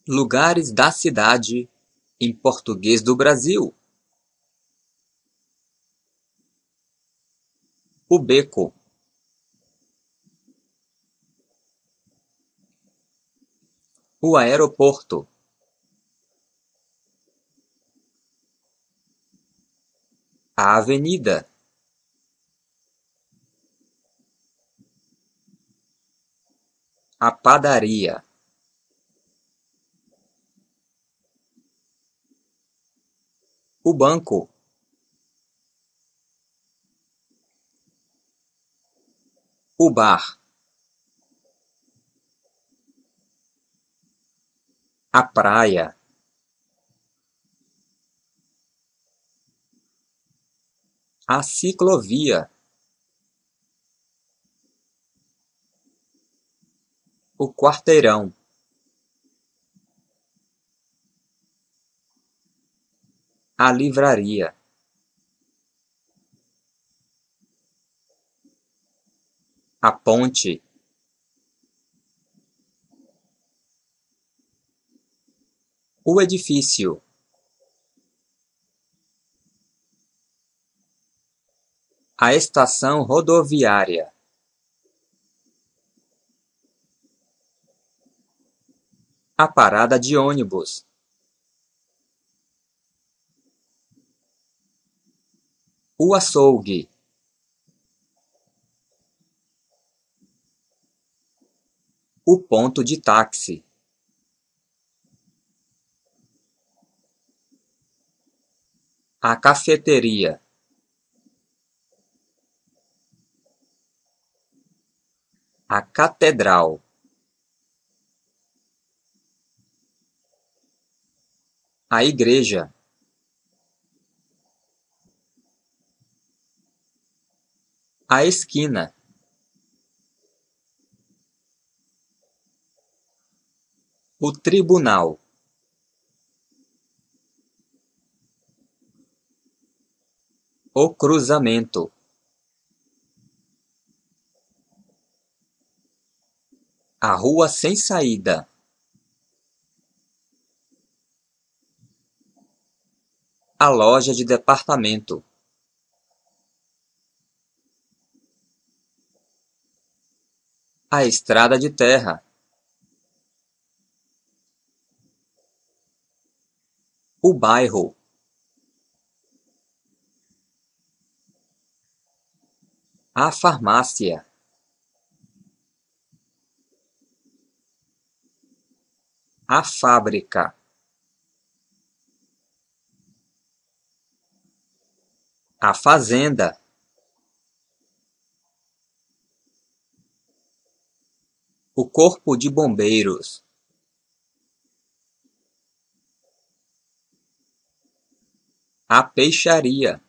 Lugares da cidade em português do Brasil. O beco. O aeroporto. A avenida. A padaria. O banco. O bar. A praia. A ciclovia. O quarteirão. A livraria. A ponte. O edifício. A estação rodoviária. A parada de ônibus. O açougue. O ponto de táxi. A cafeteria. A catedral. A igreja. A esquina. O tribunal. O cruzamento. A rua sem saída. A loja de departamento. A estrada de terra. O bairro. A farmácia. A fábrica. A fazenda. O corpo de bombeiros. A peixaria.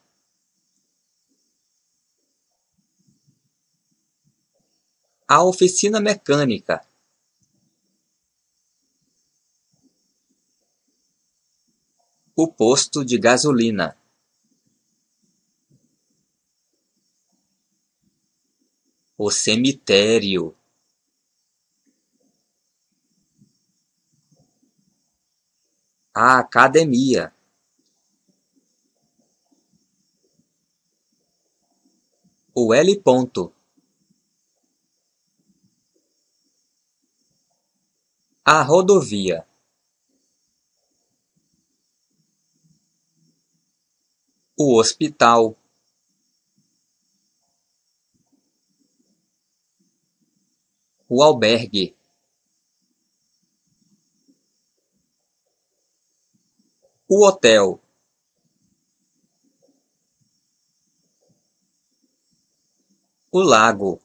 A oficina mecânica. O posto de gasolina. O cemitério. A academia. O L ponto. A rodovia. O hospital. O albergue. O hotel. O lago.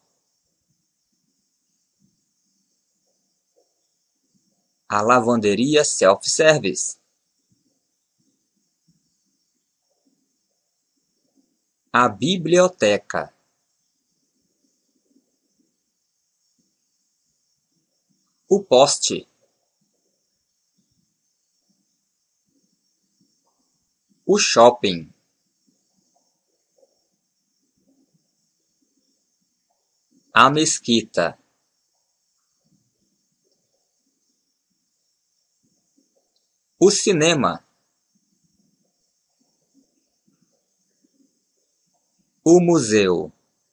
A lavanderia self-service. A biblioteca. O poste. O shopping. A mesquita. o cinema, o museu,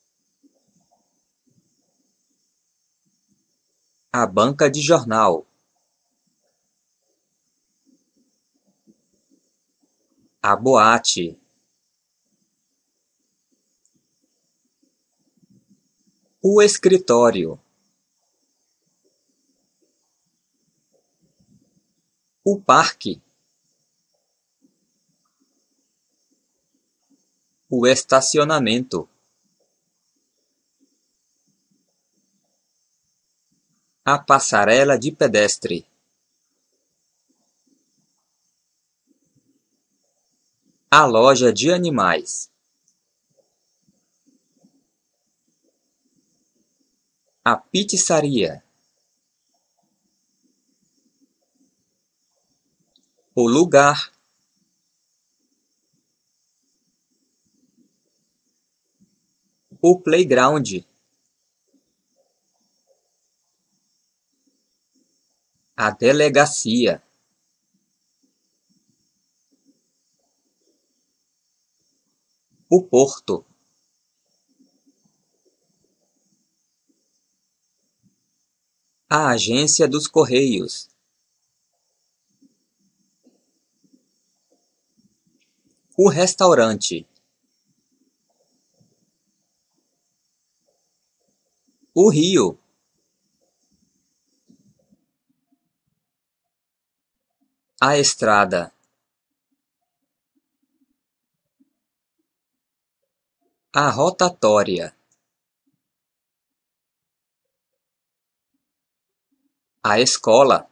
a banca de jornal, a boate, o escritório, o parque, o estacionamento, a passarela de pedestre, a loja de animais, a pizzaria, o lugar, o playground, a delegacia, o porto, a agência dos correios, o restaurante, o rio, a estrada, a rotatória, a escola,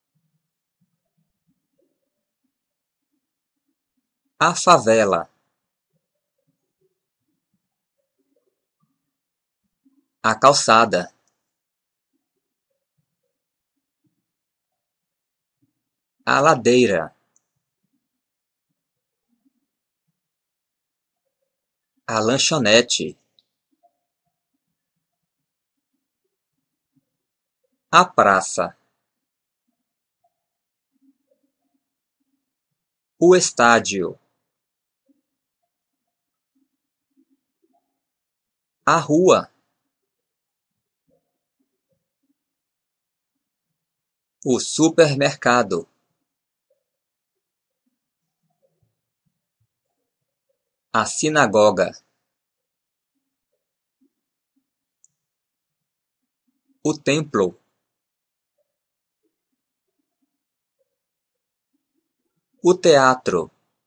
a favela, a calçada, a ladeira, a lanchonete, a praça, o estádio, a rua, o supermercado, a sinagoga, o templo, o teatro,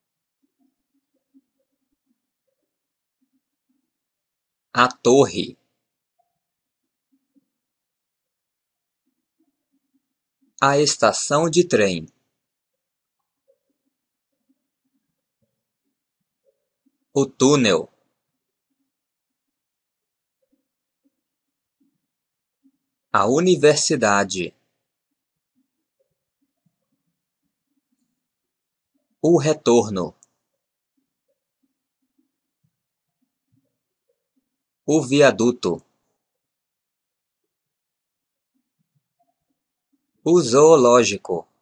a torre, a estação de trem, o túnel, a universidade, o retorno, o viaduto, o zoológico,